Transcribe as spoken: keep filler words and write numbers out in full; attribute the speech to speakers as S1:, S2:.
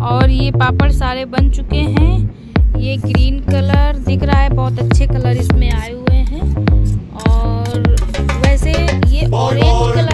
S1: और ये पापड़ सारे बन चुके हैं। ये ग्रीन कलर दिख रहा है, बहुत अच्छे कलर इसमें आए हुए हैं। और वैसे ये ऑरेंज कलर